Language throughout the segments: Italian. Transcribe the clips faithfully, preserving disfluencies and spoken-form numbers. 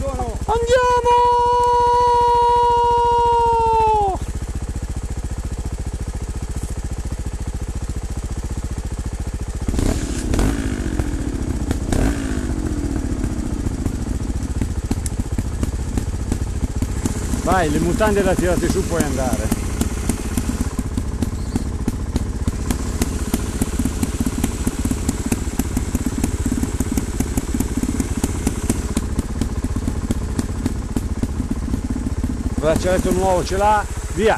sono! Andiamo! Vai, le mutande da tirate su, puoi andare. Il braccialetto nuovo ce l'ha, via!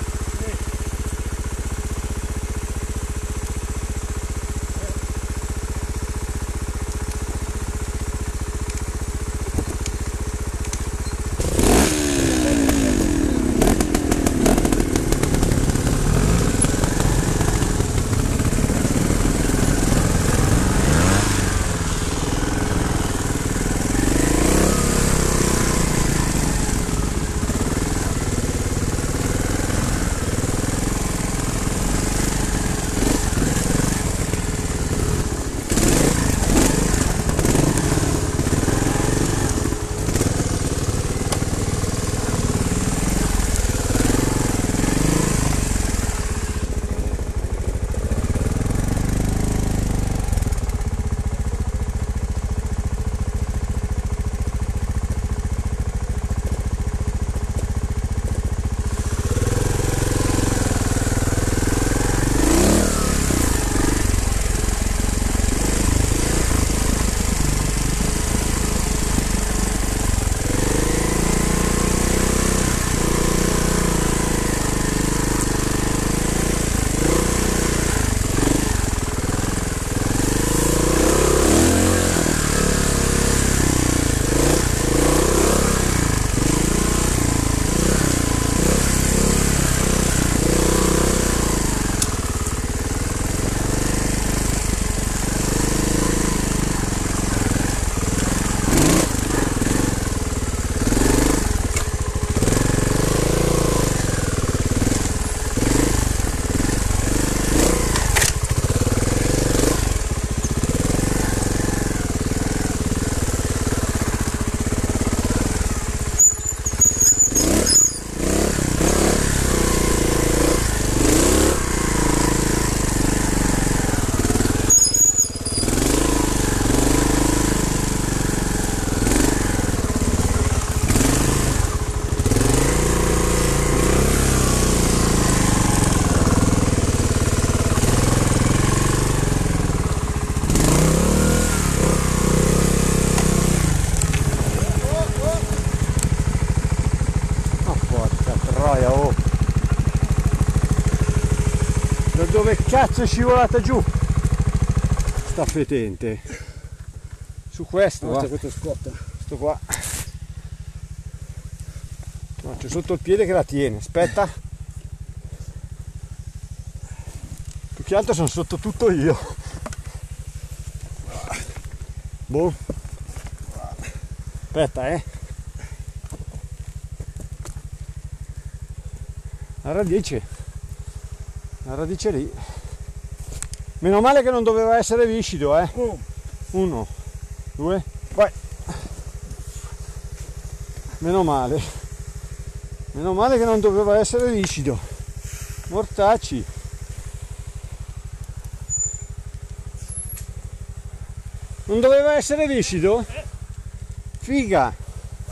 Oh. Da dove cazzo è scivolata giù sta fetente? Su questo, no, questo scotta. Questo qua. No, c'è sotto il piede che la tiene, aspetta. Più che altro sono sotto tutto io. Boh. Aspetta, eh. La radice, la radice lì. Meno male che non doveva essere viscido, eh. Uno, due, vai. Meno male. Meno male che non doveva essere viscido. Mortacci. Non doveva essere viscido? Figa.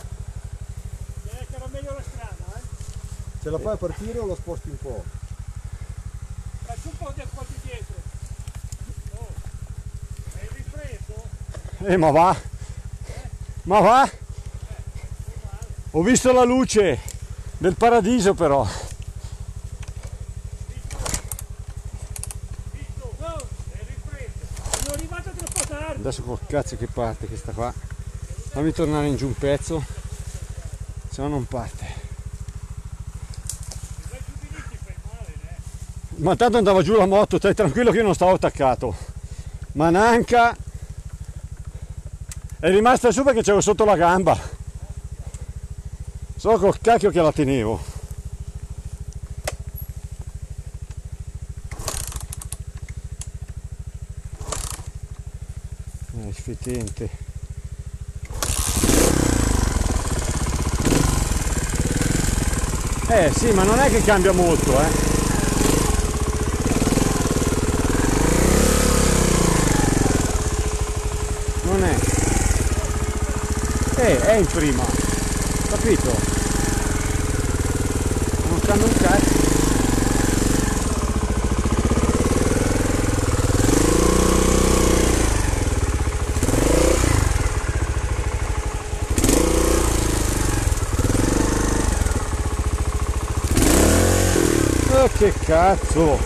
Ce la fai partire o lo sposti un po'? Faccio un po' di asfalto dietro. Oh, è rifreddo? Eh ma va! Eh? Ma va! Eh, Ho visto la luce del paradiso però. Visto? Visto? No, è rifreddo. Sono arrivato troppo tardi. Adesso col cazzo che parte questa qua. Fammi tornare in giù un pezzo. Se no non parte. Ma tanto andava giù la moto, stai tranquillo che io non stavo attaccato. Ma Nanca è rimasta su perché c'avevo sotto la gamba. Solo col cacchio che la tenevo. Eh, sfetente. Eh sì, ma non è che cambia molto, eh. Non è. Eh, è in prima. Capito? Non cambia un cazzo. Oh, che cazzo!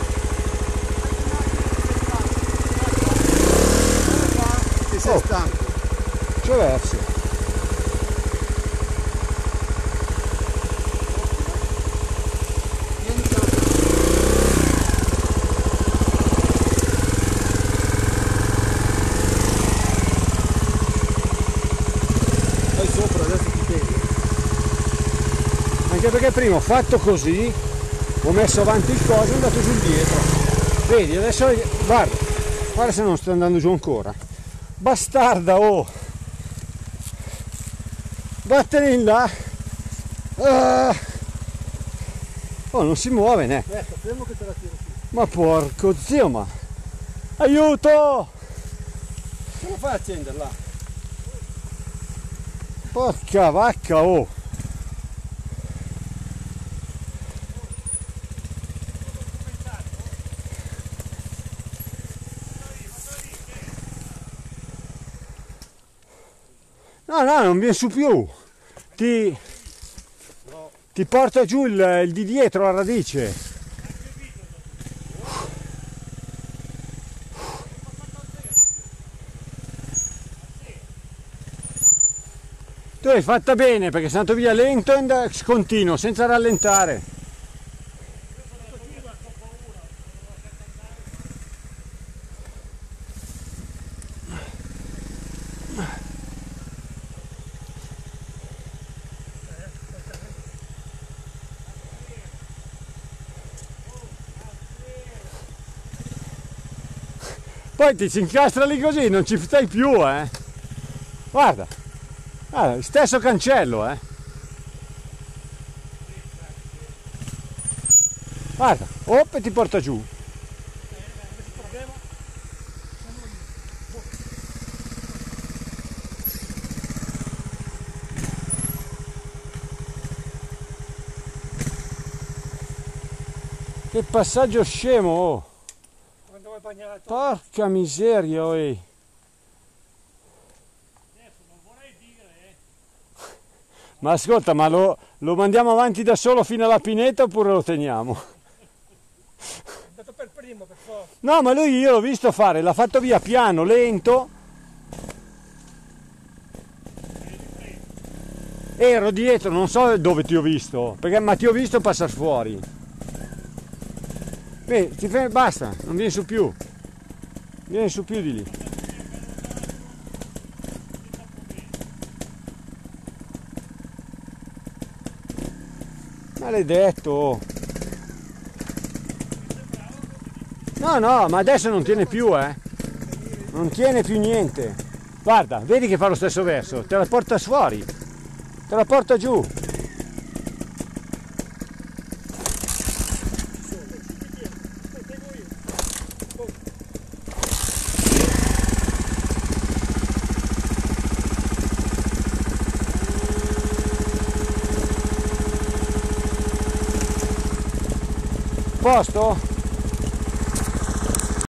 Ti sei Oh. stanco. C'è verso. Vai sopra, adesso ti pieghi. Anche perché prima ho fatto così, ho messo avanti il coso e è andato sul dietro. Vedi, adesso guarda, guarda se non sto andando giù ancora. Bastarda, oh! Vattene in là! Ah. Oh, non si muove, ne? Ecco, fermo che te la tiro su. Ma porco zio, ma... Aiuto! Ce la fai a accenderla? Porca vacca, oh! No, no, non viene su più. Ti, ti porta giù il, il di dietro, la radice. Tu l'hai fatta bene perché sei andato via lento e and- continuo, senza rallentare. Poi ti si incastra lì così, non ci stai più, eh. Guarda, guarda, stesso cancello, eh. Guarda, op e ti porta giù. Che passaggio scemo, oh. Quando vai bagnato. Porca miseria, oi. Adesso non vorrei dire, eh. Ma ascolta, ma lo, lo mandiamo avanti da solo fino alla pineta oppure lo teniamo? È andato per primo, per forza. No, ma lui io l'ho visto fare, l'ha fatto via piano, lento. Ero dietro, non so dove ti ho visto, perché, ma ti ho visto passare fuori. Beh, ti fermi, basta, non vieni su più. Vieni su più di lì. Maledetto. No, no, ma adesso non tiene più, eh. Non tiene più niente. Guarda, vedi che fa lo stesso verso. Te la porta fuori. Te la porta giù. Posto?